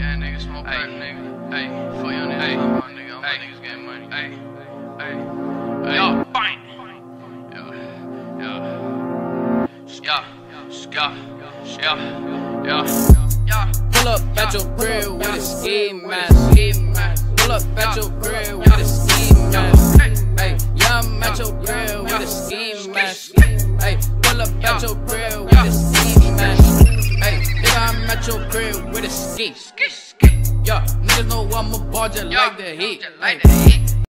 Yeah, nigga, smoke perk, nigga. Hey, for your niggas, nigga. All my niggas getting money. Hey, yo, fine. Yeah. Pull up at your crib with a ski mask. Pull up at your crib with a ski mask. Hey, yeah, I'm at your crib with a ski mask. Hey, pull up at your crib with a ski mask. Hey, nigga, I'm at your crib with a ski. Yeah, niggas know I'm a ball just like the heat.